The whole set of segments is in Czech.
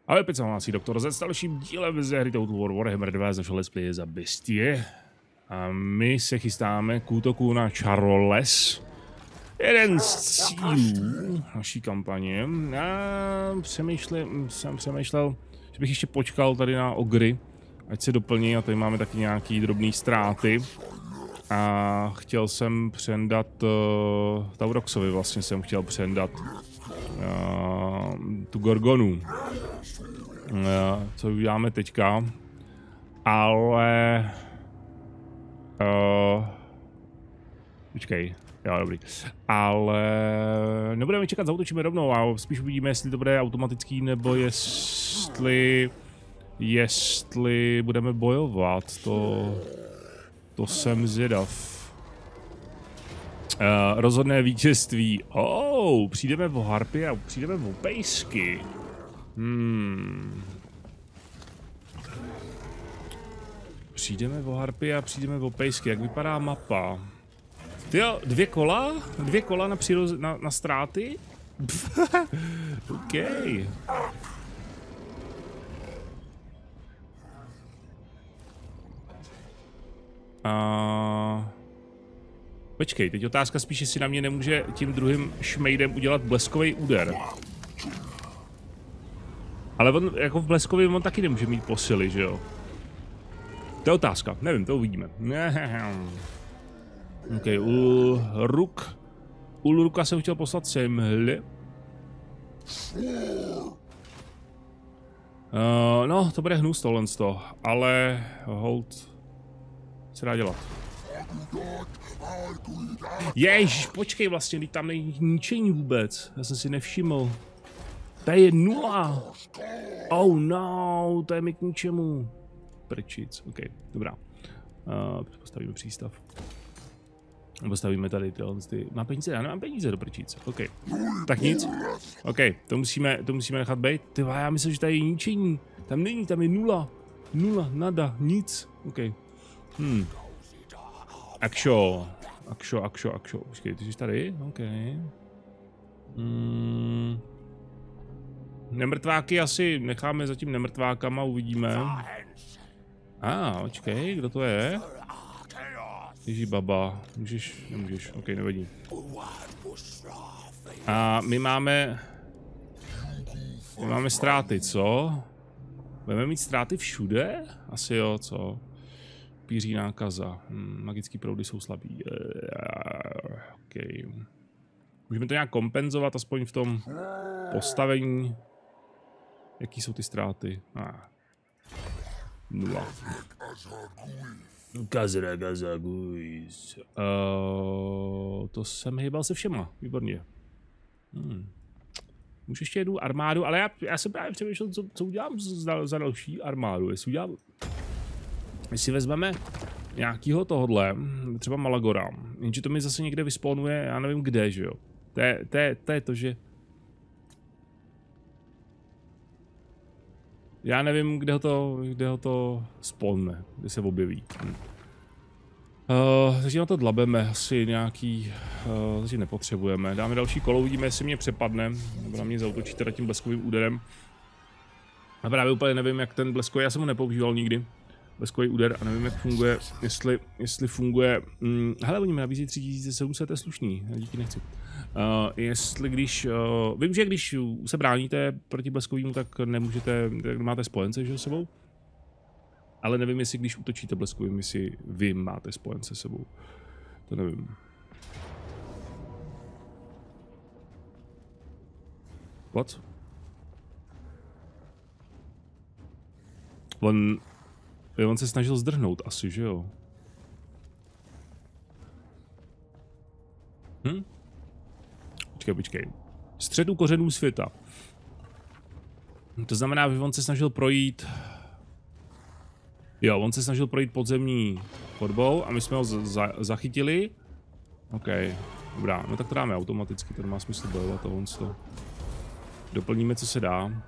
Ale opět se hlásí Doktor Z s dalším dílem ze hry Total War Warhammer 2 z našeho let's playe za Bestie. A my se chystáme k útoku na Charolles. Jeden z cílů naší kampaně. A jsem přemýšlel, že bych ještě počkal tady na ogry, ať se doplní, a tady máme taky nějaký drobný ztráty. A chtěl jsem přendat Tauroxovi, vlastně jsem chtěl přendat tu Gorgonu. Co uděláme teďka, ale počkej, jo, dobrý, ale nebudeme čekat, zaútočíme rovnou a spíš uvidíme, jestli to bude automatický, nebo jestli budeme bojovat, to jsem zvědav. Rozhodné vítězství. Přijdeme o harpy a přijdeme o pejsky. Přijdeme o harpy a přijdeme o pejsky. Jak vypadá mapa? Tyjo, dvě kola na ztráty? OK. Počkej, teď otázka spíš, jestli na mě nemůže tím druhým šmejdem udělat bleskový úder. Ale on, jako v bleskovém, on taky nemůže mít posily, že jo? To je otázka, nevím, to uvidíme. OK, Ulruka jsem chtěl poslat semhle. No, to bude hnus tohle, ale hold se dá dělat. Ježiš, počkej, vlastně, teď tam není ničení vůbec, já jsem si nevšiml. To je 0. Oh no, to je mi k ničemu. Prčic, OK, dobrá. Postavíme přístav. Postavíme tady tyhle. Mám peníze? Já nemám peníze do prčic. OK. Tak nic. OK, to musíme nechat být. Ty já myslím, že tady je ničení. Tam není, tam je 0. 0, nada, nic. OK. Akšo. Počkej, ty jsi tady? OK. Nemrtváky asi necháme zatím nemrtvákama, uvidíme. Počkej, kdo to je? Ježí baba, můžeš, nemůžeš, OK, nevadí. A my máme ztráty, co? Budeme mít ztráty všude? Asi jo, co? Píří nákaza. Magický proudy jsou slabý. OK. Můžeme to nějak kompenzovat, aspoň v tom postavení. Jaký jsou ty ztráty? 0. Kazragazaguis. To jsem hýbal se všema. Výborně. Můžu ještě jednu armádu, ale já jsem právě přemýšlel, co udělám za další armádu. Jestli vezmeme nějakýho tohodle, třeba Malagora, jenže to mi zase někde vyspawnuje, já nevím kde, že jo. To je to, že... Já nevím, kde ho to spawne, kde se objeví. Takže na to dlabeme, asi nějaký, takže nepotřebujeme. Dáme další kolo, uvidíme, jestli mě přepadne, nebo na mě zaútočí teda tím bleskovým úderem. A právě úplně nevím, jak ten bleskový, já jsem ho nepoužíval nikdy. Bleskový úder a nevím, jak funguje, jestli funguje, hele, oni mi nabízí 3700, to je slušný, díky nechci. Jestli když, vím, že když se bráníte proti bleskovému, tak nemůžete, tak máte spojence, že, sebou. Ale nevím, jestli když útočíte bleskovým, jestli vy máte spojence sebou. To nevím. What? On se snažil zdrhnout asi, že jo? Počkej. Středu kořenů světa. To znamená, že on se snažil projít... Jo, on se snažil projít podzemní chodbou a my jsme ho zachytili. OK, dobrá, no tak to dáme automaticky, to má smysl bojovat to. Doplníme, co se dá.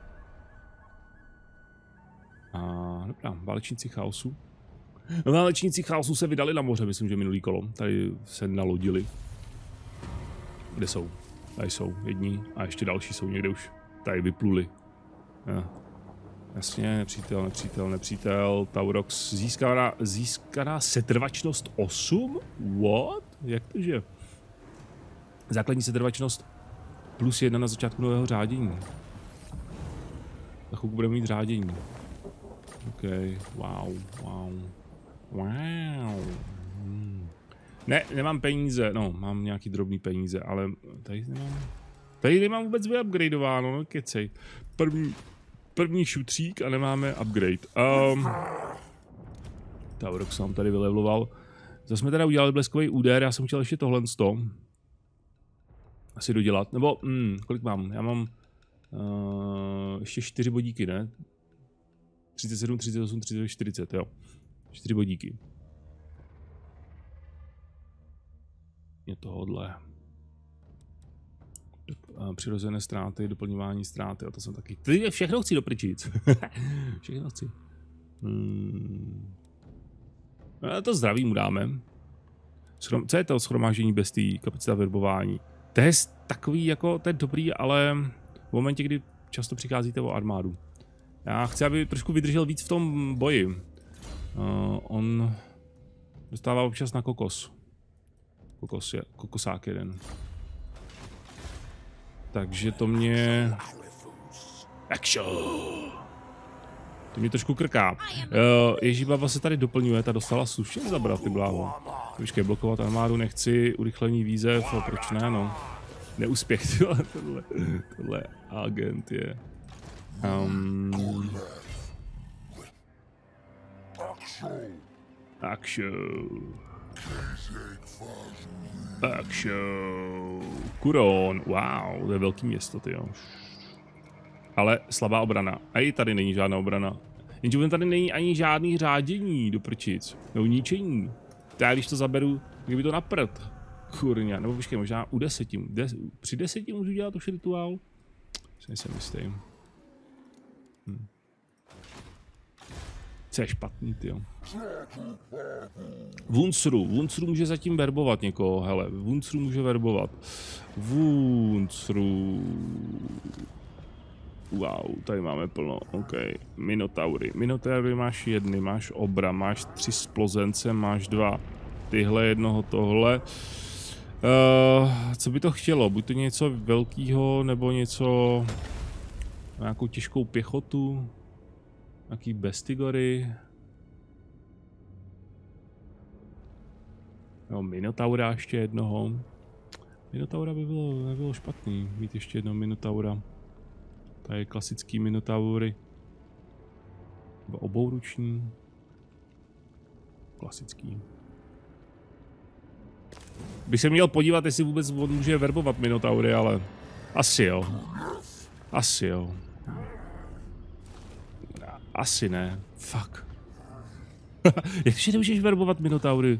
Dobrá, válečníci chaosu. No, válečníci chaosu se vydali na moře, myslím, že minulý kolo. Tady se nalodili. Kde jsou? Tady jsou jedni a ještě další jsou někde už. Tady vypluli. Jasně, nepřítel. Taurox získaná setrvačnost 8? What? Jak to, že? Základní setrvačnost +1 na začátku nového řádění. Za chvilku budeme mít řádění. OK, wow. Ne, nemám peníze, no, mám nějaký drobný peníze, ale tady nemám vůbec vyupgradeováno, no kecej. První šutřík a nemáme upgrade. Taurox nám tady vylevloval. Zase jsme teda udělali bleskový úder, já jsem chtěl ještě tohle asi dodělat, nebo kolik mám? Já mám ještě 4 bodíky, ne? 37, 38, 39, 40, jo. 4 bodíky. Je tohodle. Přirozené ztráty, doplňování ztráty, a to jsem taky. Ty všechno chci doprčit. Všechno chci. To zdraví mu dáme. Co je to shromáždění bestií, kapacita verbování? To je takový jako, to je dobrý, ale v momentě, kdy často přicházíte o armádu. Já chci, aby trošku vydržel víc v tom boji. On dostává občas na kokos. Kokosák jeden. Takže to mě... Action! To mě trošku krká. Ježíbaba se tady doplňuje, ta dostala slušně zabrat, ty bláho. Počkej, blokovat armádu nechci, urychlení výzev, a proč ne, no. Neúspěch, tohle agent je. Action. Kuron, wow, to je velký město, tyjo. Ale slabá obrana. A i tady není žádná obrana. Jenže tady není ani žádný řádění do prčic. Nebo ničení. Já když to zaberu, kdyby to naprt. Kurňa, nebo počkej, možná u 10. Při 10 můžu dělat už rituál? Nejsem jistý. Co je špatný, tyjo. Wunsru může zatím verbovat někoho, hele. Wunsru může verbovat. Wow, tady máme plno, OK. Minotaury máš jedny, máš obra, máš 3 splozence, máš 2. Tyhle jednoho, tohle. Co by to chtělo? Buď to něco velkého, nebo něco... Nějakou těžkou pěchotu? Nějaký bestigory? No, Minotaura ještě jednoho. Minotaura by nebylo špatný, mít ještě jednoho Minotaura. Tady klasický Minotaury. Obouruční. Klasický. Bych se měl podívat, jestli vůbec on může verbovat Minotaury, ale... Asi jo. Asi ne. Fuck. Jak si nemůžeš verbovat Minotaury?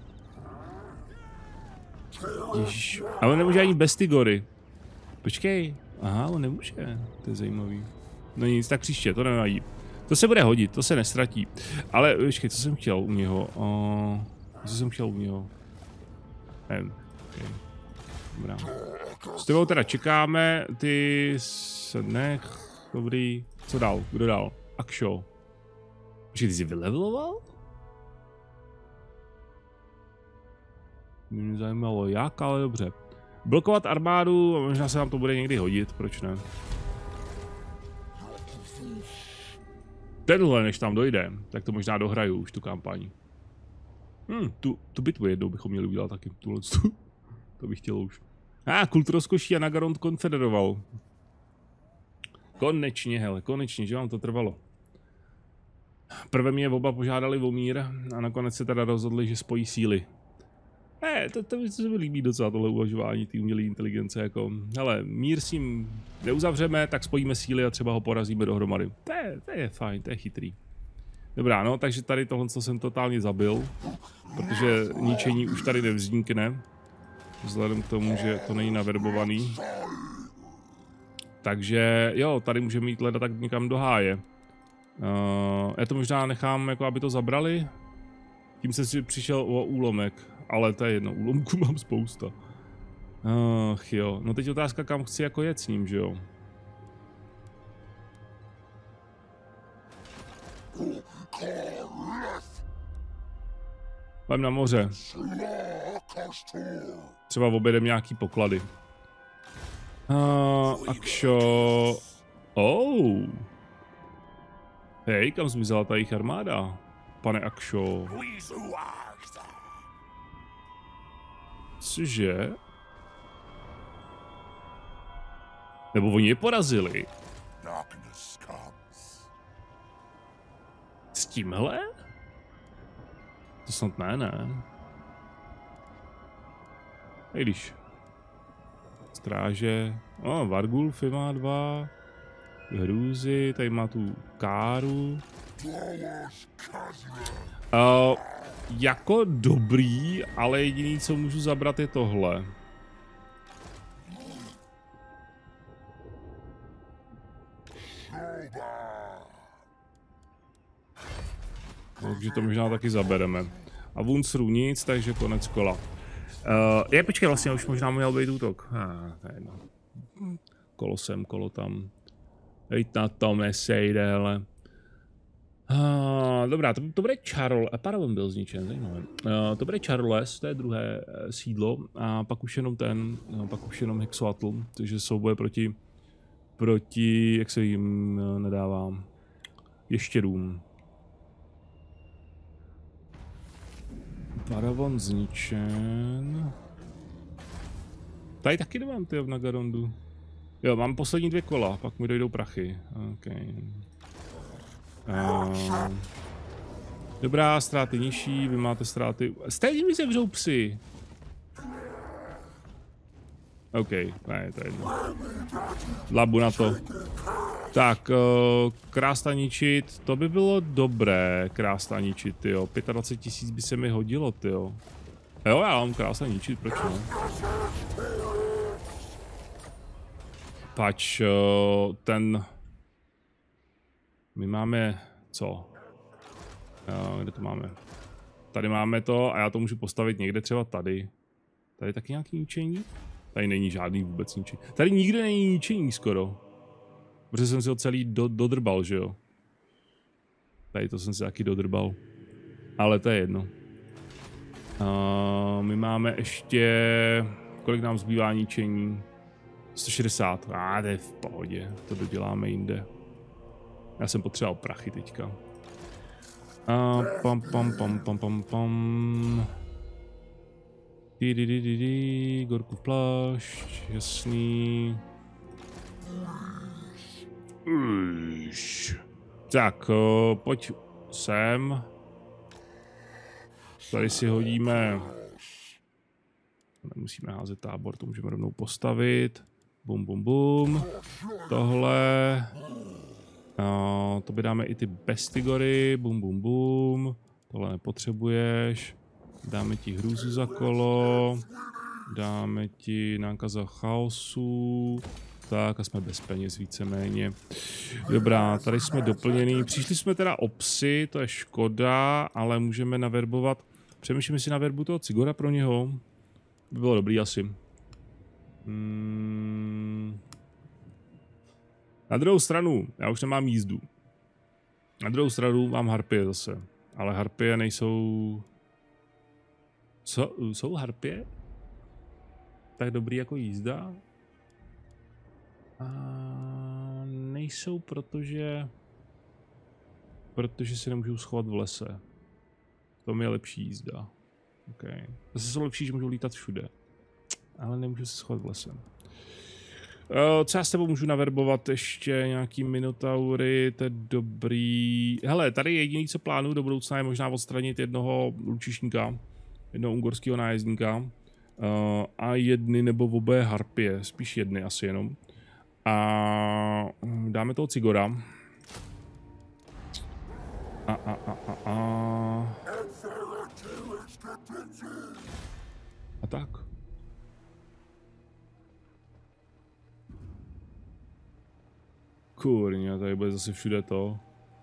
Ježiš. Ale on nemůže ani bestigory. Počkej. Aha, on nemůže. To je zajímavý. No nic, tak příště, to nevadí. To se bude hodit, to se nestratí. Ale počkej, co jsem chtěl u něho? Nevím. Okay. Dobrá. S tebou teda čekáme, ty se nech. Dobrý. Co dál? Kdo dál? Aksho. Počkej, ty jsi vyleveloval? Mě zajímalo jak, ale dobře. Blokovat armádu, možná se nám to bude někdy hodit, proč ne? Tenhle, než tam dojde, tak to možná dohraju už tu kampaň. Tu bitvu jednou bychom měli udělat taky, to bych chtěl už. Kult rozkoší a Nagarond konfederoval. Konečně, hele, konečně, že vám to trvalo. Prvé mě oba požádali o mír a nakonec se teda rozhodli, že spojí síly. To se mi líbí docela tohle uvažování té umělé inteligence, jako, hele, mír s ním neuzavřeme, tak spojíme síly a třeba ho porazíme dohromady. To je fajn, to je chytrý. Dobrá, no, takže tady tohle jsem totálně zabil, protože ničení už tady nevznikne, vzhledem k tomu, že to není naverbovaný. Takže jo, tady můžeme jít leda tak někam do háje. Já to možná nechám, jako aby to zabrali. Tím jsem si přišel o úlomek, ale to je jedno, úlomku mám spousta. Jo, no teď otázka, kam chci jako jet s ním, že jo? Půjdeme na moře. Třeba objedeme nějaký poklady. Akšo... Oh. Hej, kam zmizela ta jejich armáda? Pane Akšo. Cože? Nebo oni je porazili? S tímhle? To snad ne. I když. Stráže. Vargulfy má 2. Hrůzy, tady má tu Káru. Jako dobrý, ale jediný, co můžu zabrat, je tohle. Takže to možná taky zabereme. A Vuncru nic, takže konec kola. Počkej, vlastně už možná měl být útok. To je jedno. Kolo sem, kolo tam. Teď na tom nesejde, ale... Dobrá, to bude Charles... Paragon byl zničen, zajímavé. To bude Charles, to je druhé sídlo. A pak už jenom pak už jenom Hexoatl, takže souboje proti, jak se jim nedává, ještěrům. Paragon zničen. Tady taky nemám ty v Nagarondu. Jo, mám poslední 2 kola, pak mi dojdou prachy. Okay. Dobrá, ztráty nižší, vy máte ztráty... Stejně mi sevřou psy. OK, ne, to je jedno. Labu na to. Tak, krásna ničit, to by bylo dobré, krásna ničit, jo. 25 000 by se mi hodilo, jo. Jo, já mám krásna ničit, proč ne? Pač, my máme, co? Kde to máme? Tady máme to a já to můžu postavit někde třeba tady. Tady taky nějaký ničení? Tady není žádný vůbec ničení. Tady nikde není ničení skoro. Protože jsem si ho celý dodrbal, že jo? Tady to jsem si taky dodrbal. Ale to je jedno. My máme ještě... Kolik nám zbývá ničení? 160. To je v pohodě. To doděláme jinde. Já jsem potřeboval prachy teďka. Gorkův plášť, jasný. Tak, pojď sem. Tady si hodíme. Nemusíme házet tábor, to můžeme rovnou postavit. Bum, bum, bum. Tohle. To by dáme i ty bestigory. Bum, bum, bum. Tohle nepotřebuješ. Dáme ti hrůzu za kolo. Dáme ti nákaza chaosu. Tak a jsme bez peněz víceméně. Dobrá, tady jsme doplněný. Přišli jsme teda o psy, to je škoda, ale můžeme naverbovat. Přemýšlím, jestli naverbu toho Cigora pro něho. By bylo dobrý asi. Na druhou stranu, já už nemám jízdu. Na druhou stranu mám harpie zase. Ale harpie nejsou... Co? Jsou harpie? Tak dobrý jako jízda? Nejsou, protože si nemůžou schovat v lese. To je lepší jízda. Okay. Zase jsou lepší, že můžou lítat všude. Ale nemůžu se schovat v lese. Co já s tebou můžu naverbovat ještě nějaký minotaury, to je dobrý. Hele, tady jediný, co plánuju do budoucna, je možná odstranit jednoho lučišníka, jednoho ungorského nájezdníka a jedny nebo obé harpie, spíš jedny asi jenom. A dáme toho Cigora. A tak. Kurňa, tady bude zase všude to.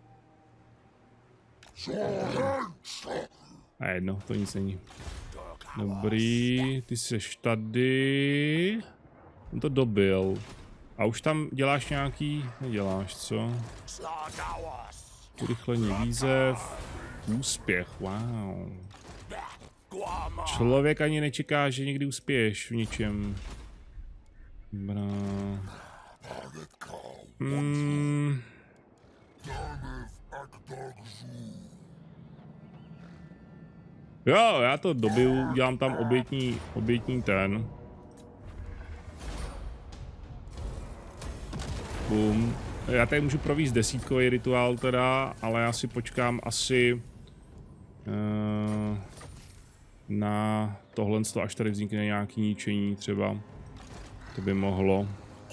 A jedno, to nic není. Dobrý, ty seš tady. On to dobil. A už tam děláš nějaký... Neděláš, co? Urychlení výzev. Úspěch, wow. Člověk ani nečeká, že někdy uspěješ v něčem. Dobrá. Jo, já to dobiju, udělám tam obětní ten. Bum. Já tady můžu provést desítkový rituál teda, ale já si počkám asi na tohle, až tady vznikne nějaký ničení třeba. To by mohlo.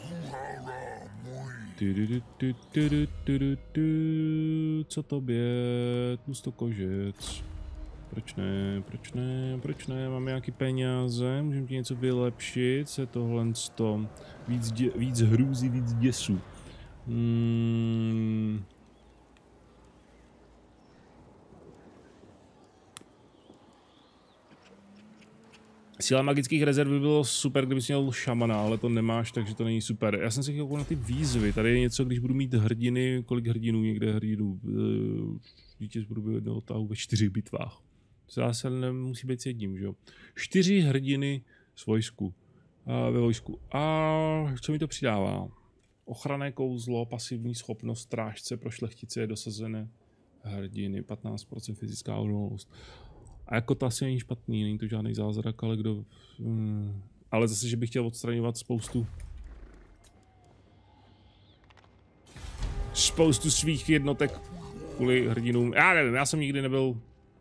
Co tobě? Tlustokožec. Proč ne? Proč ne? Proč ne? Máme nějaký peníze? Můžeme ti něco vylepšit? Co je tohle? Víc hrůzy, víc děsu. Síla magických rezerv by bylo super, kdybys měl šamana, ale to nemáš, takže to není super. Já jsem si chtěl na ty výzvy. Tady je něco, když budu mít hrdiny, kolik hrdinů, někde hrdinů. Vítěz budu být jednoho tahu ve 4 bitvách. To zase nemusí být s jedním, že jo. 4 hrdiny z vojsku. Ve vojsku. A co mi to přidává? Ochranné kouzlo, pasivní schopnost, strážce pro šlechtice je dosazené hrdiny, 15% fyzická odolnost. A jako to asi není špatný, není to žádný zázrak, ale kdo... Ale zase, že bych chtěl odstraňovat spoustu svých jednotek kvůli hrdinům. Já nevím, já jsem nikdy nebyl...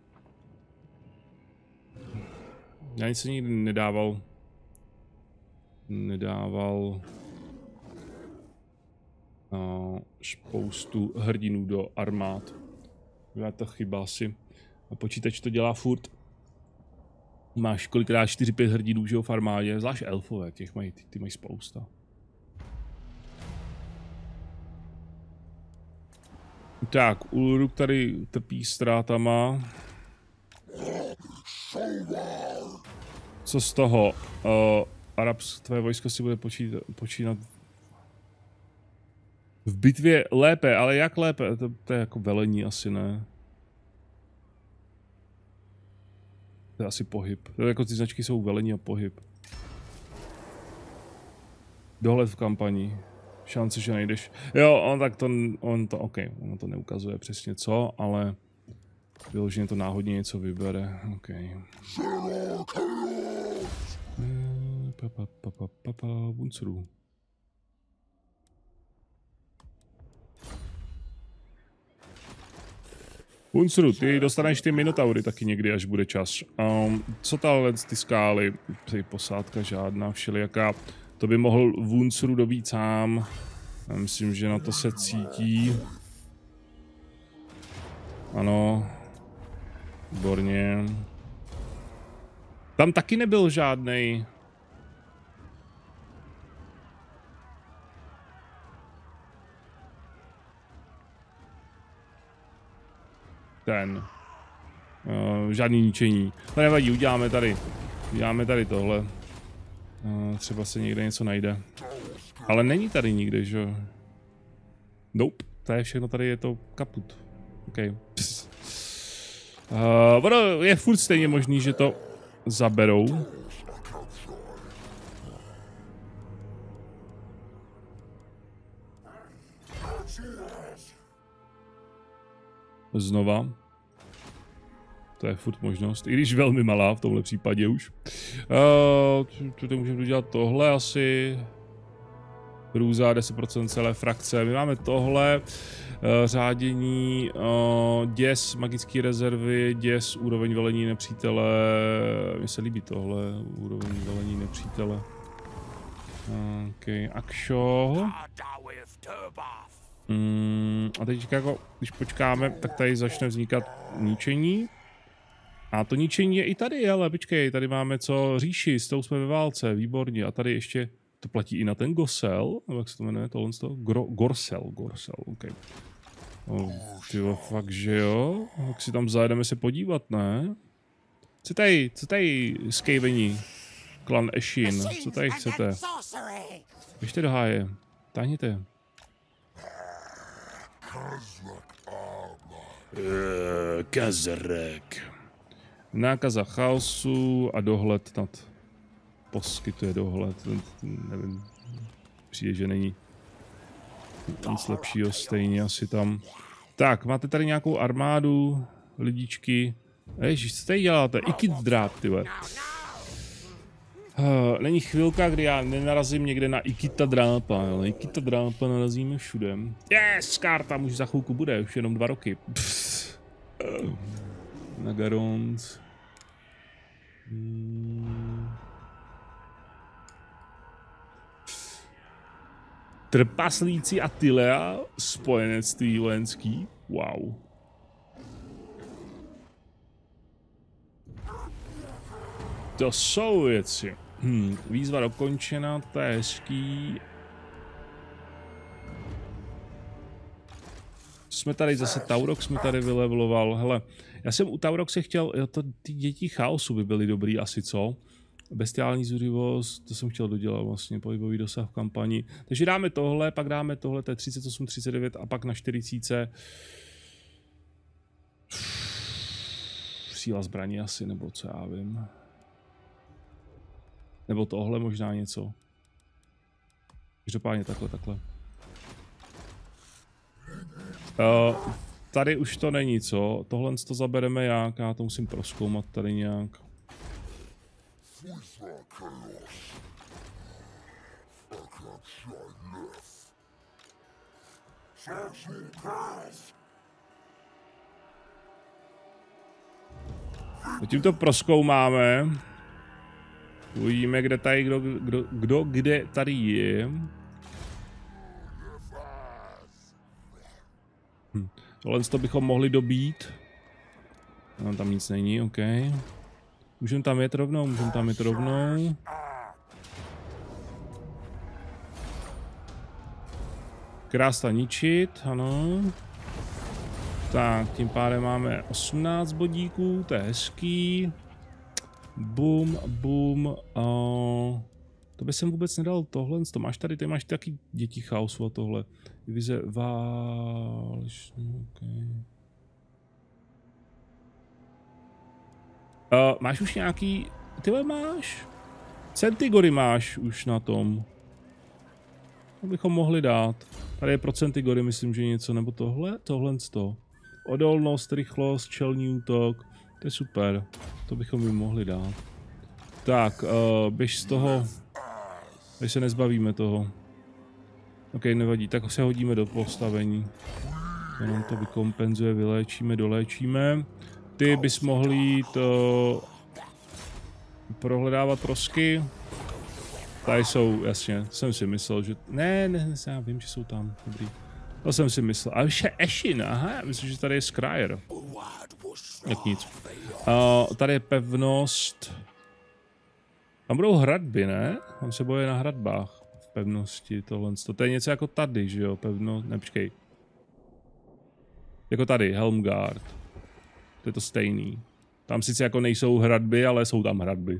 Já nic nikdy nedával spoustu hrdinů do armád. Je to chyba asi. A počítač to dělá furt. Máš kolikrát 4-5 hrdinů, že jo, v armádě, zvlášť elfové, těch mají, ty mají spousta. Tak, Ulruk tady trpí ztrátama. Co z toho? Tvé vojsko si bude počínat v bitvě lépe, ale jak lépe? To je jako velení asi, ne? To je asi pohyb. To je jako ty značky jsou velení a pohyb. Dohled v kampani. Šance, že najdeš. Jo, OK, ono to neukazuje přesně co, ale vyloženě to náhodně něco vybere. OK. Buncru. Buncru, ty dostaneš ty minotaury taky někdy, až bude čas. Co tahle ty skály? Tady posádka žádná, všelijaká. To by mohl Buncru dobít sám. Já myslím, že na to se cítí. Ano. Výborně. Tam taky nebyl žádnej. Žádný ničení. To nevadí, uděláme tady tohle. Třeba se někde něco najde. Ale není tady nikde, že? Nope, to je všechno, tady je to kaput. OK. Je furt stejně možný, že to zaberou. Znova. To je furt možnost, i když velmi malá v tomhle případě už. Tady můžeme udělat tohle asi. Hrůza, 10% celé frakce. My máme tohle. Řádění, děs, magické rezervy, děs, úroveň velení nepřítele. Mně se líbí tohle, úroveň velení nepřítele. OK, akšo. A teď jako, když počkáme, tak tady začne vznikat ničení. A to ničení je i tady, ale počkej, tady máme co říši, s tou jsme ve válce, výborně. A tady ještě, to platí i na ten Gosel, nebo jak se to jmenuje, tohle z toho? Gorsel, OK. Tyjo, fakt, že jo? Tak si tam zajedeme se podívat, ne? Co tady skejvení? Klan Eshin, co tady chcete? Běžte do háje, táhněte. Kazrek. Nákaza chaosu a dohled nad... Poskytuje dohled, nevím. Přijde, že není nic lepšího, stejně asi tam. Tak, máte tady nějakou armádu, lidičky. Ježiš, co tady děláte? Ikit dráp, tyhle. Není chvilka, kdy já nenarazím někde na Ikita drápa, ale Ikita drápa narazíme všude. Yes, karta už za chvilku bude, už jenom 2 roky. Nagarond. Trpaslíci Attilea, spojenectví vojenský. Wow. To jsou věci. Výzva dokončena, to je hezký. Jsme tady zase Taurox, jsme tady vylevloval. Hele, já jsem u Tauroxe chtěl, jo, ty děti chaosu by byly dobrý asi, co? Bestiální zuřivost, to jsem chtěl dodělat vlastně, pohybový dosah v kampani. Takže dáme tohle, pak dáme tohle, to je 38, 39 a pak na 40. Síla zbraní asi, nebo co já vím. Nebo tohle možná něco. Každopádně takhle. Tady už to není, co? Tohle to zabereme jak? Já to musím prozkoumat tady nějak. Tím to prozkoumáme. Uvidíme, kde tady, kdo kde tady je. Tohle to bychom mohli dobít. No, tam nic není, OK. Můžeme tam jet rovnou, Krásta ničit, ano. Tak, tím pádem máme 18 bodíků, to je hezký. Bum. To by jsem vůbec nedal tohle, to máš tady, ty máš taky děti chaosu a tohle. Divize válečný, okay. Máš už nějaký, tyhle máš? Centigory máš už na tom. To bychom mohli dát. Tady je pro Centigory, myslím, že něco, nebo tohle to. Odolnost, rychlost, čelní útok, to je super. To bychom jim mohli dát. Tak, běž z toho, když se nezbavíme toho. OK, nevadí, tak se hodíme do postavení. To nám to vykompenzuje, vyléčíme, doléčíme. Ty bys mohl jít prohledávat trosky. Tady jsou, jasně, jsem si myslel, že... Ne, já vím, že jsou tam, dobrý. To jsem si myslel. A ještě Eshin, aha, já myslím, že tady je Scryer. Jak nic. Tady je pevnost. Tam budou hradby, ne? Tam se boje na hradbách. V pevnosti, tohle. To je něco jako tady, že jo? Pevnost, ne, počkej. Jako tady, Helmgard. To je to stejný. Tam sice jako nejsou hradby, ale jsou tam hradby.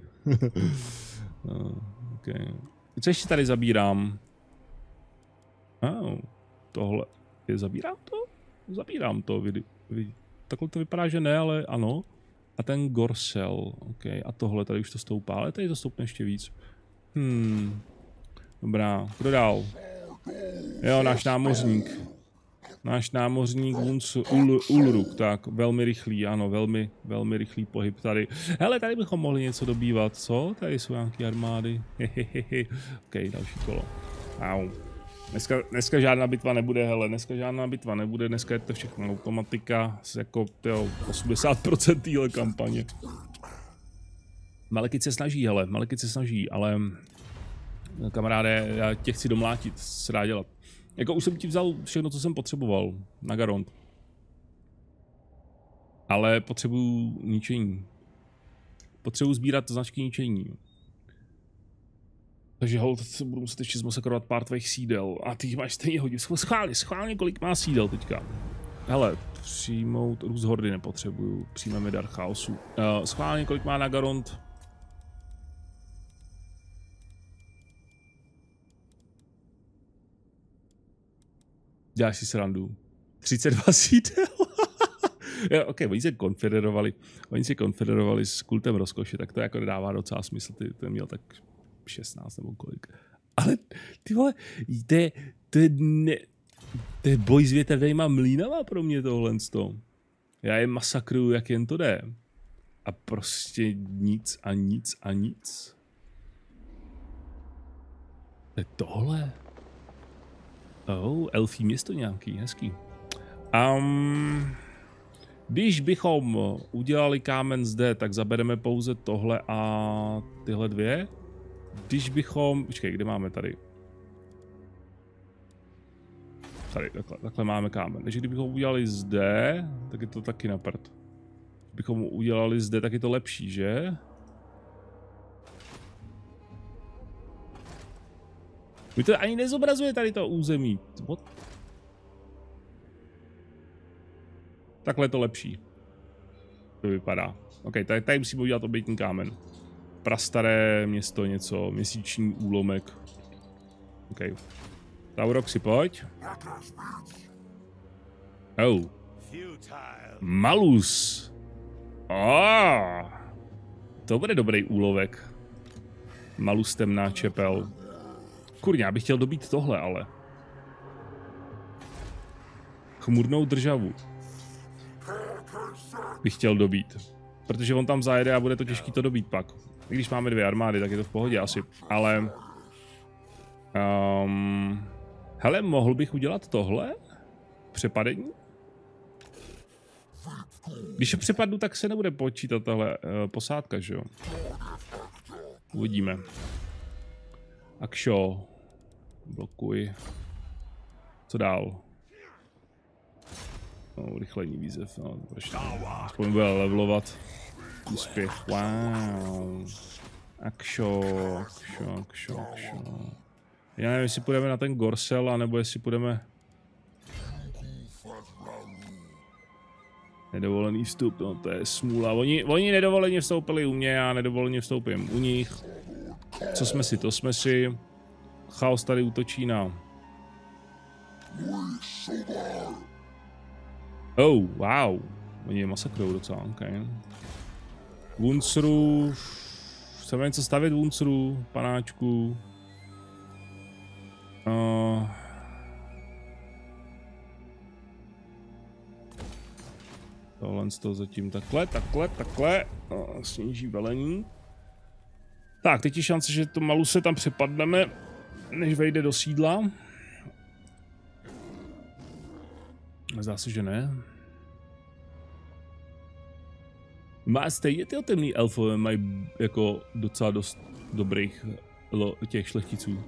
Okay. Co ještě tady zabírám? Tohle. Zabírám to? Zabírám to. Takhle to vypadá, že ne, ale ano. A ten Gorsel. Okay. A tohle, tady už to stoupá, ale tady to stoupne ještě víc. Dobrá, kdo dál? Jo, náš námořník. Náš námořník Ulruk, tak velmi rychlý, ano, velmi rychlý pohyb tady. Hele, tady bychom mohli něco dobývat, co? Tady jsou nějaké armády. OK, další kolo. Au. Dneska žádná bitva nebude, hele, dneska je to všechno automatika, jako 80% téhle kampaně. Malekith se snaží, ale kamaráde, já tě chci domlátit, co se dá dělat. Jako už jsem ti vzal všechno, co jsem potřeboval na Garond. Ale potřebuju ničení. Potřebuju sbírat značky ničení. Takže hold, budu muset ještě zmasakrovat pár tvých sídel. A ty máš stejně hodit. Schválně, kolik má sídel teďka. Hele, přijmout růst hordy nepotřebuju. Přijmeme dar chaosu. Schválně, kolik má na Garond. Děláš si srandu. 32 sídel. Jo, ok, oni se konfederovali s kultem rozkoše, tak to jako dává docela smysl, ten měl tak 16 nebo kolik. Ale ty vole, to je boj s větrnýma mlýnama pro mě tohle. Já je masakruju, jak jen to jde. A prostě nic a nic a nic. To je tohle. Elfí město nějaký, hezký. Když bychom udělali kámen zde, tak zabereme pouze tohle a tyhle dvě. Když bychom... Počkej, kde máme tady? Tady, takhle máme kámen. Takže kdybychom udělali zde, tak je to taky na prd. Kdybychom udělali zde, tak je to lepší, že? Vy to ani nezobrazuje tady to území. What? Takhle je to lepší. To vypadá. Ok, tady musíme udělat obětní kámen. Prastaré město, něco, měsíční úlomek. Ok. Tauroxi, pojď. Oh. Malus. To bude dobrý úlovek. Malus temná čepel. Kurňa, já bych chtěl dobít tohle, ale. Chmurnou državu. Bych chtěl dobít. Protože on tam zajede a bude to těžký to dobít pak. I když máme 2 armády, tak je to v pohodě asi. Ale... hele, mohl bych udělat tohle? Přepadení? Když je přepadnu, tak se nebude počítat tahle posádka, že jo? Uvidíme. Akšo. Blokuj. Co dál? No, rychlení výzev, no, proč ne? Aspoň bude levelovat. Úspěch, wow. Akšo. Já nevím, jestli půjdeme na ten Gorsel, anebo jestli půjdeme... Nedovolený vstup, no to je smůla. Oni nedovoleně vstoupili u mě, já nedovoleně vstoupím u nich. Co jsme si, to jsme si. Chaos tady útočí na... Oh, wow. Oni je masakrujou docela, ok. Wuncru... Chceme něco stavět Wuncru, panáčku. Tohle z toho zatím takhle. Sníží velení. Tak, teď je šance, že to Maluse tam přepadneme, než vejde do sídla. Zdá se, že ne. Má stejně ty temný elfové mají jako docela dost dobrých těch šlechticů.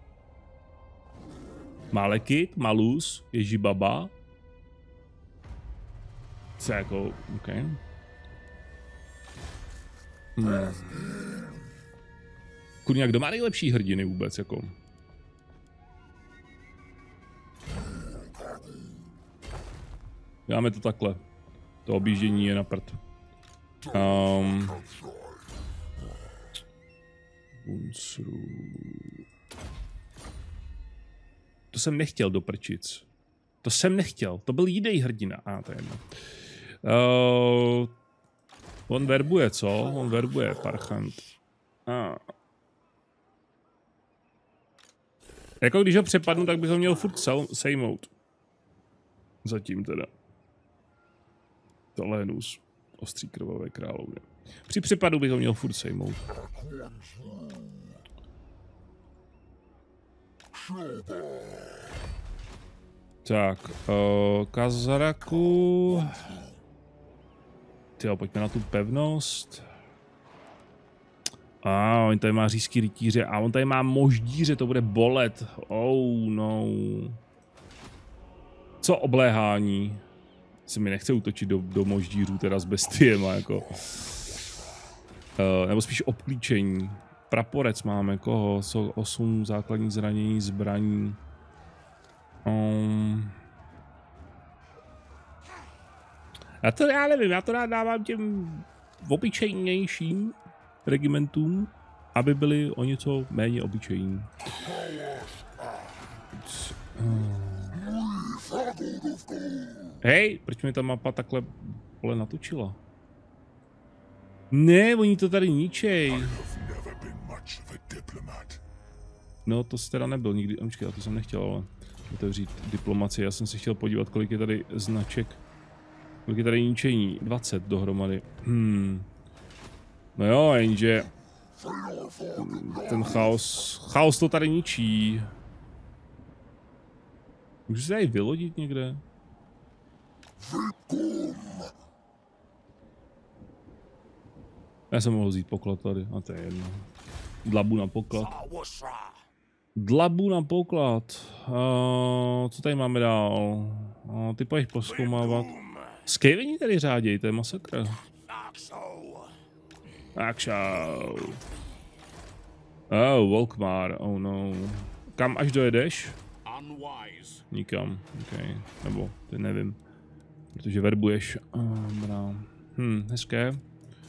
Malekith, Malus, Ježibaba. Co jako, ok. Kurňa, kdo má nejlepší hrdiny vůbec, jako? Dáme to takhle. To objíždění je na prd. To jsem nechtěl do prčic. To jsem nechtěl. To byl jiný hrdina. To je jedno. On verbuje, co? On verbuje, Parchant. Jako když ho přepadnu, tak bych ho měl furt sejmout. Zatím teda. Tohle je nůž. Ostří krvavé královny. Při přepadu bych ho měl furt sejmout. Tak, Kazaraku. Tyjo, pojďme na tu pevnost. On tady má říšský rytíře a on tady má moždíře, to bude bolet. Oh no. Co obléhání? Se mi nechce útočit do moždířů teda s bestiema, jako. Nebo spíš obklíčení. Praporec máme, koho? 8 základních zranění, zbraní. Já nevím, já to rád dávám těm obyčejnějším regimentům, aby byli o něco méně obyčejní. Hej, proč mi ta mapa takhle pole natočila? Ne, oni to tady ničej. No, to jsi teda nebyl nikdy. Počkej, to jsem nechtěl, ale otevřít diplomaci. Já jsem si chtěl podívat, kolik je tady značek. Kolik je tady ničení? 20 dohromady. No jo, jenže ten chaos to tady ničí. Můžu se tady vylodit někde? Já jsem mohl vzít poklad tady, a to je jedno. Dlabu na poklad. Dlabu na poklad. Co tady máme dál? Ty pojď pozkoumávat. Skejvení tady řáděj, to je masakr. Akšau. Oh, Volkmar, oh no. Kam až dojedeš? Nikam, okay. Nebo, to nevím. Protože verbuješ. Dobrá. Hezké.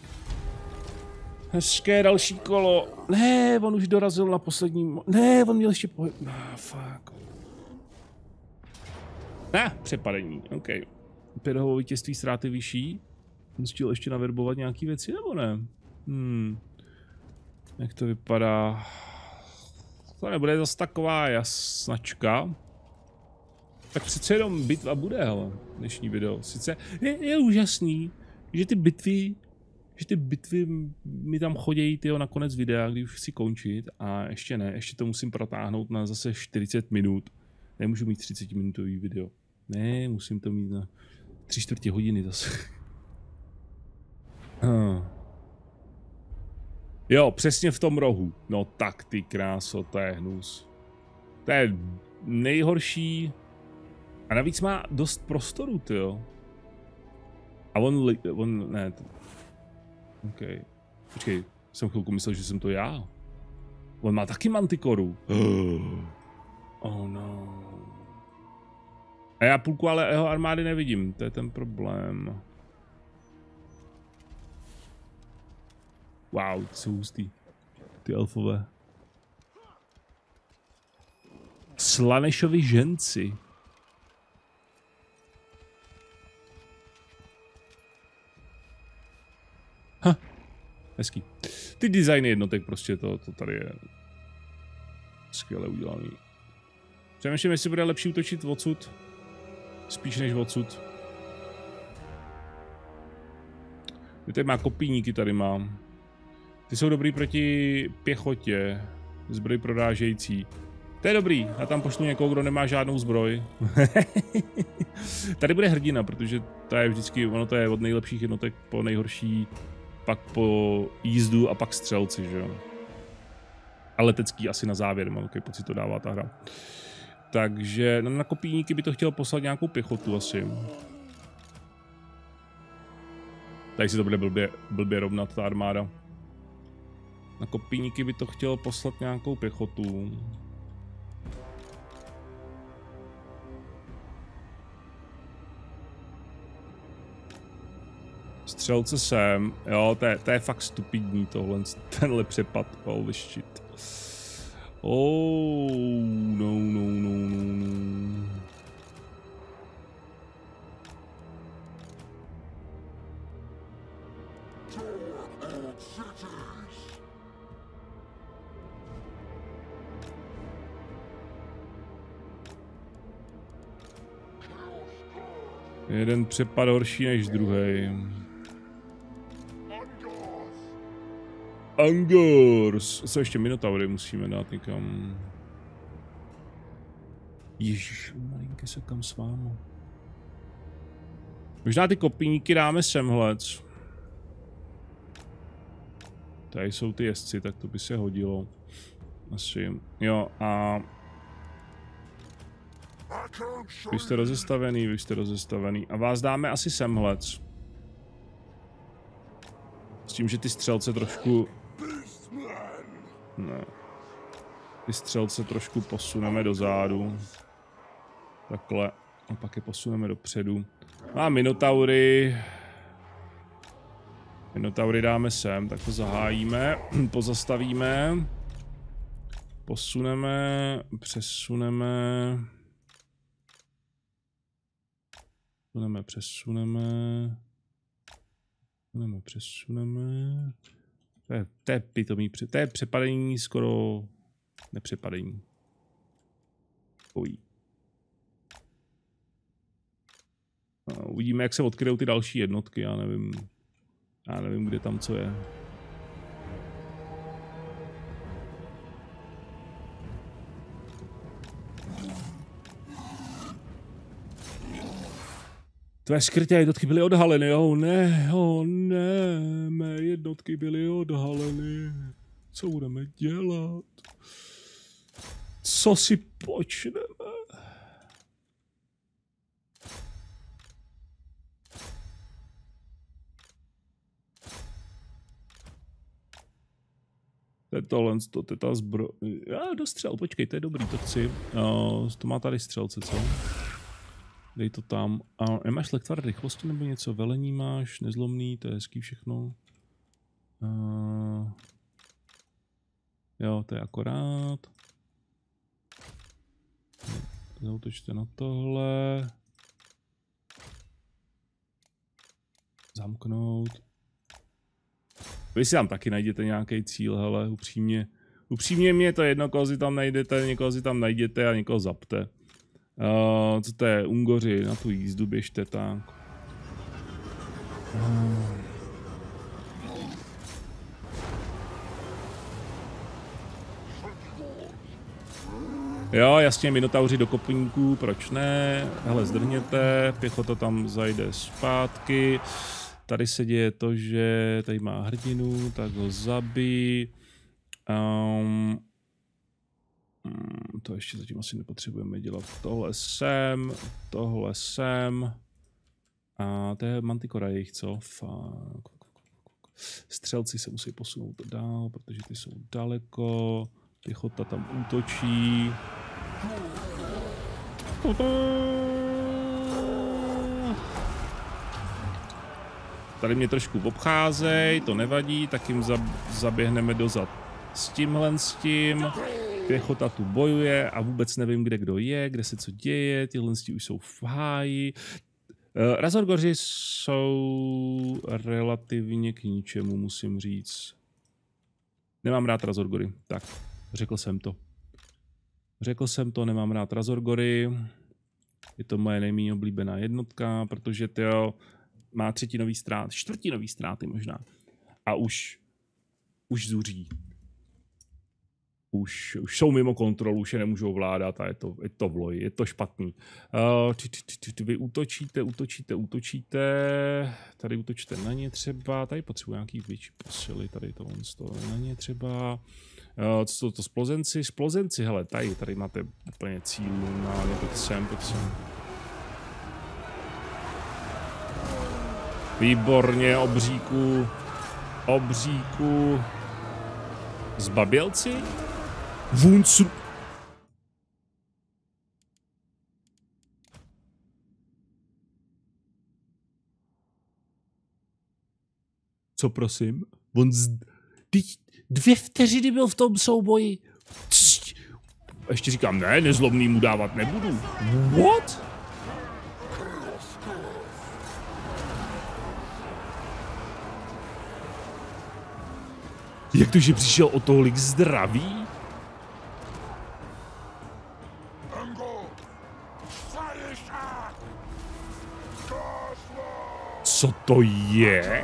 Hezké další kolo. Ne, on už dorazil na poslední. Ne, on měl ještě pohyb. Fuck. Přepadení, ok. 5 vítězství, ztráty vyšší. Musel ještě naverbovat nějaký věci, nebo ne? Jak to vypadá? To nebude zase taková jasnačka. Tak přece jenom bitva bude, hele, dnešní video. Sice je úžasný, že ty bitvy mi tam chodějí na konec videa, když už chci končit, a ještě ne, ještě to musím protáhnout na zase 40 minut. Nemůžu mít 30-minutový video. Ne, musím to mít na 3/4 hodiny zase. Jo, přesně v tom rohu. No tak ty kráso, to je hnus. To je nejhorší. A navíc má dost prostoru, tyjo. A on ne. OK. Počkej, jsem chvilku myslel, že jsem to já. On má taky mantikoru. Oh no. A já půlku ale jeho armády nevidím, to je ten problém. Wow, ty jsou hustý. Ty elfové. Slanešovi ženci. Hezký. Ty designy jednotek prostě, to tady je skvěle udělaný. Přemýšlím, jestli bude lepší útočit odsud. Spíš než odsud. Tady má kopíníky, tady mám. Ty jsou dobrý proti pěchotě. Zbroj prorážející. To je dobrý. Já tam pošlu někoho, kdo nemá žádnou zbroj. Tady bude hrdina, protože to je vždycky, ono to je od nejlepších jednotek po nejhorší, pak po jízdu a pak střelci, že jo. A letecký asi na závěr, mám takový pocit, to dává ta hra. Takže na kopíníky by to chtěl poslat nějakou pěchotu asi. Tady si to bude blbě rovnat ta armáda. Na kopíníky by to chtěl poslat nějakou pěchotu. Střelce sem. Jo, to je fakt stupidní tohle, tenhle přepad. Holy shit. Oh, no. Jeden přepad horší než druhý. Angors. Co ještě minotaury musíme dát někam. Ježiš, malinké se kam s váma. Možná ty kopíníky dáme semhlec. Tady jsou ty jezdci, tak to by se hodilo. Asi. Jo, a... Vy jste rozestavený. A vás dáme asi semhlec. S tím, že ty střelce trošku... Ne. Ty střelce trošku posuneme dozadu. Takhle. A pak je posuneme dopředu. A minotaury. Minotaury dáme sem, tak to zahájíme. Pozastavíme. Posuneme. Přesuneme. Přesuneme. Přesuneme. To je pitomý, to je přepadení skoro nepřepadení. Uvidíme, jak se odkryjou ty další jednotky, já nevím, kde tam co je. Tvé skryté jednotky byly odhaleny, oh ne, mé jednotky byly odhaleny. Co budeme dělat? Co si počneme? Tohle, to je ta zbroj. Já dostřel, počkej, to je dobrý, to chci. To má tady střelce, co? Dej to tam. Nemáš lektvár rychlosti nebo něco? Velení máš, nezlomný, to je hezký všechno. Jo, to je akorát. Zautočte na tohle. Zamknout. Vy si tam taky najděte nějaký cíl, hele, upřímně mě to jedno, koho si tam najdete, někoho si tam najděte a někoho zapte. Co to je? Ungoři, na tu jízdu běžte tak. Jo, jasně, minotauři do kopníků, proč ne? Hele, zdrhněte, pěchota tam zajde zpátky. Tady se děje to, že tady má hrdinu, tak ho zabij. To ještě zatím asi nepotřebujeme dělat. Tohle sem. A to je Manticora jejich, co? Střelci se musí posunout dál, protože ty jsou daleko. Pěchota tam útočí. Tady mě trošku obcházej, to nevadí, tak jim zaběhneme dozad s tím. Pěchota tu bojuje a vůbec nevím, kde kdo je, kde se co děje, tyhle už jsou v háji. Razorgoři jsou relativně k ničemu, musím říct. Nemám rád Razorgory, tak, řekl jsem to, nemám rád Razorgory. Je to moje nejméně oblíbená jednotka, protože to má čtvrtinový ztráty možná. A už zuří. Už jsou mimo kontrolu, už je nemůžou vládat a je to vloj, je to špatný. Vy útočíte. Tady útočíte na ně třeba, tady potřebuji nějaký větší posily, tady to na ně třeba. Co jsou to splozenci, hele, tady máte úplně cíl na ně, pojď sem. Výborně, obříku. Zbabělci? Vůncru. Co prosím? Teď 2 vteřiny byl v tom souboji. A ještě říkám, ne, nezlomný mu dávat nebudu. What? Jak to, že přišel o tolik zdraví? Co to je?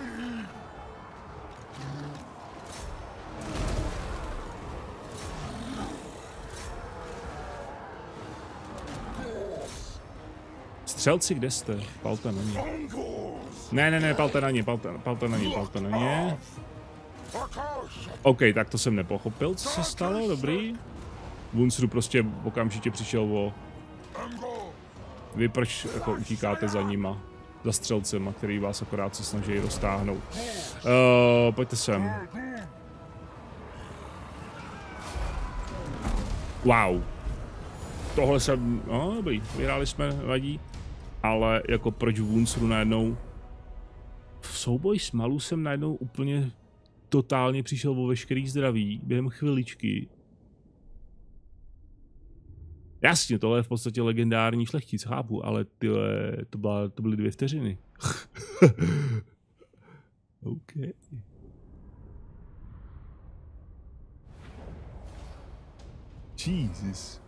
Střelci, kde jste? Palte na ně. Ne, palte na ně. OK, tak to jsem nepochopil, co se stalo, dobrý. Wunsru prostě okamžitě přišel o... Vy proč jako utíkáte za nima? Za střelcema, který vás akorát se snaží roztáhnout. Pojďte sem. Wow. Tohle jsem... No, dobrý, vyhráli jsme, vadí. Ale jako proč Wunsru najednou... V souboji s Malu jsem najednou úplně... totálně přišel o veškerý zdraví během chviličky. Jasně, tohle je v podstatě legendární šlechtic, chápu, ale to byly 2 vteřiny. OK. Jesus.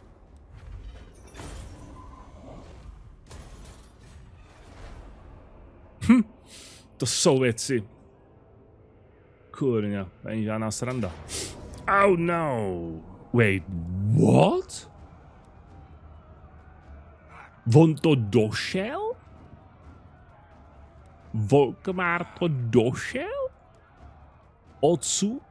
To jsou věci. Kurňa, není žádná sranda. Oh no. Wait, what? On to došel? Volkmár to došel? Odsud?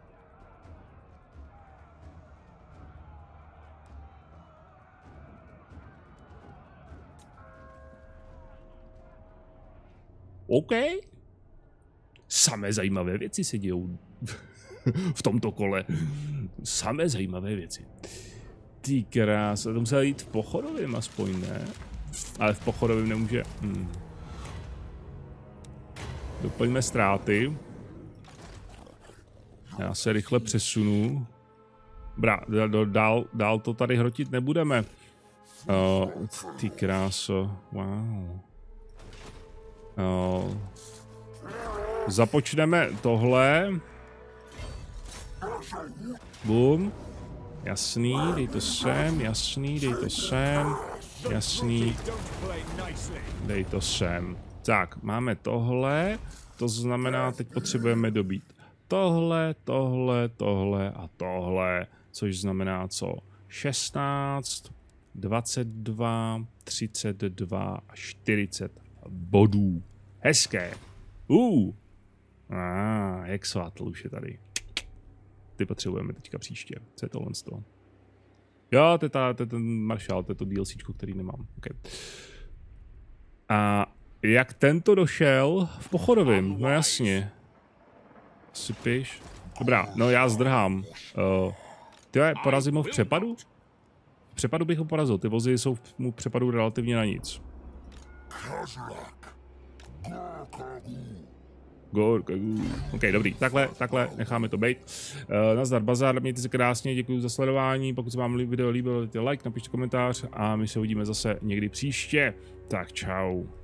OK. Samé zajímavé věci se dějou v tomto kole. Samé zajímavé věci. Ty krása, to musel jít v pochodovém aspoň, ne? Ale v pochodovém nemůže. Doplňme ztráty. Já se rychle přesunu. Dál to tady hrotit nebudeme. Ty kráso, wow. Započneme tohle. Bum. Jasný, dej to sem, jasný, dej to sem, jasný, dej to sem. Tak, máme tohle, to znamená, teď potřebujeme dobít tohle, tohle, tohle a tohle, což znamená co? 16, 22, 32 a 40 bodů. Hezké. Exoatl už je tady. Ty potřebujeme teďka příště. Co je tohle z toho? Jo, to je ten maršál, to je to DLCčko, který nemám. Okay. A jak tento došel v pochodovém? No jasně. Sypiš. Dobrá, no já zdrhám. Tyhle, porazím ho v přepadu? V přepadu bych ho porazil, ty vozy jsou mu v přepadu relativně na nic. OK, dobrý, takhle necháme to být. Nazdar bazar, mějte se krásně, děkuji za sledování, pokud se vám video líbilo, dejte like, napište komentář a my se uvidíme zase někdy příště. Tak čau.